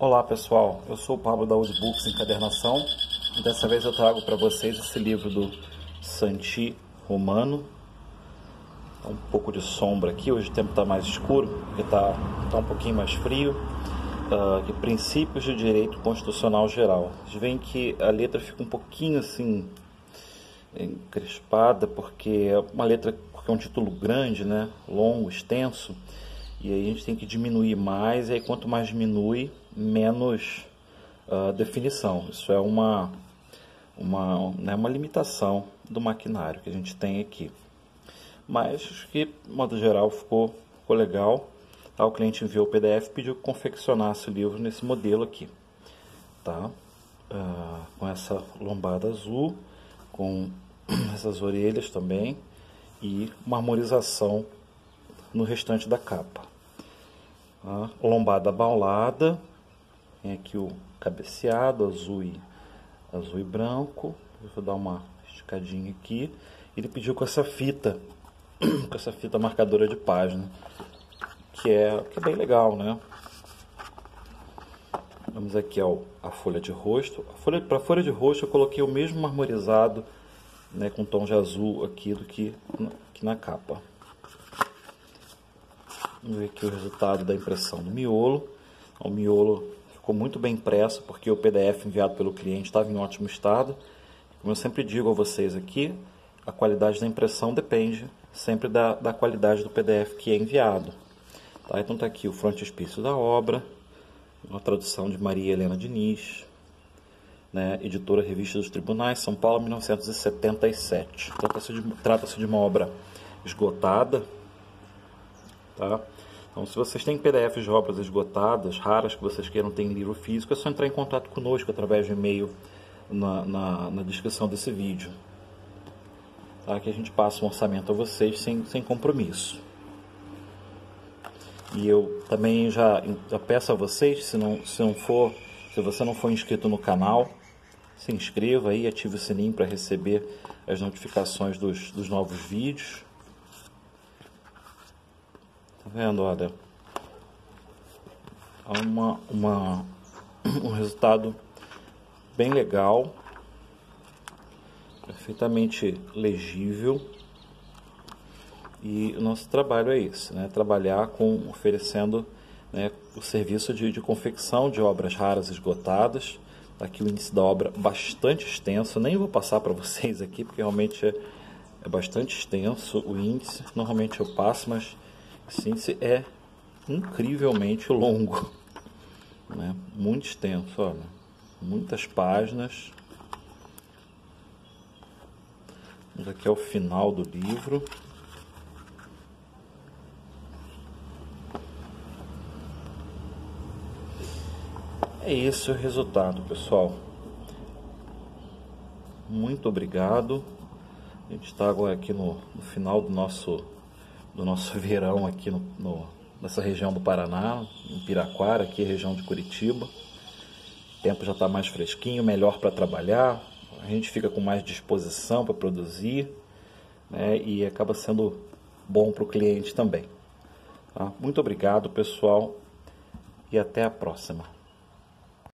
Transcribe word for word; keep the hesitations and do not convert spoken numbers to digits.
Olá pessoal, eu sou o Pablo da Audibooks Encadernação e dessa vez eu trago para vocês esse livro do Santi Romano. Tá um pouco de sombra aqui, hoje o tempo está mais escuro, porque está tá um pouquinho mais frio. Uh, de Princípios de Direito Constitucional Geral. Vocês veem que a letra fica um pouquinho assim encrespada, porque é uma letra, porque é um título grande, né? Longo, extenso. E aí a gente tem que diminuir mais, e aí quanto mais diminui, menos uh, definição. Isso é uma, uma, né, uma limitação do maquinário que a gente tem aqui. Mas acho que, de modo geral, ficou, ficou legal. Tá? O cliente enviou o P D F e pediu que confeccionasse o livro nesse modelo aqui. Tá? Uh, com essa lombada azul, com essas orelhas também, e uma armorização no restante da capa. A lombada abaulada, tem aqui o cabeceado azul e, azul e branco. Vou dar uma esticadinha aqui. Ele pediu com essa fita, com essa fita marcadora de página, que é, que é bem legal, né? Vamos aqui ao, a folha de rosto. Para a folha de rosto eu coloquei o mesmo marmorizado, né, com tom de azul aqui do que, que na capa. Vamos ver aqui o resultado da impressão do miolo. O miolo ficou muito bem impresso, porque o P D F enviado pelo cliente estava em ótimo estado. Como eu sempre digo a vocês aqui, a qualidade da impressão depende sempre da, da qualidade do P D F que é enviado. Tá? Então está aqui o frontispício da obra, uma tradução de Maria Helena Diniz, né? Editora Revista dos Tribunais, São Paulo, mil novecentos e setenta e sete. Trata-se de, trata-se de uma obra esgotada. Tá? Então, se vocês têm P D Fs de obras esgotadas, raras, que vocês queiram ter em livro físico, é só entrar em contato conosco através de e-mail na, na, na descrição desse vídeo. Tá? Que a gente passa um orçamento a vocês sem, sem compromisso. E eu também já, já peço a vocês, se, não, se, não for, se você não for inscrito no canal, se inscreva aí, ative o sininho para receber as notificações dos, dos novos vídeos. Tá vendo? Olha, há uma, uma, um resultado bem legal, perfeitamente legível. E o nosso trabalho é esse, né? Trabalhar com, oferecendo, né, o serviço de, de confecção de obras raras esgotadas. Tá aqui o índice da obra bastante extenso, nem vou passar para vocês aqui, porque realmente é, é bastante extenso o índice. Normalmente eu passo, mas esse índice é incrivelmente longo, né? Muito extenso, olha, muitas páginas. Vamos aqui ao final do livro. É esse o resultado, pessoal. Muito obrigado. A gente está agora aqui no, no final do nosso, do nosso verão aqui no, no, nessa região do Paraná, em Piraquara, aqui região de Curitiba. O tempo já está mais fresquinho, melhor para trabalhar. A gente fica com mais disposição para produzir, né, e acaba sendo bom para o cliente também. Tá? Muito obrigado, pessoal, e até a próxima.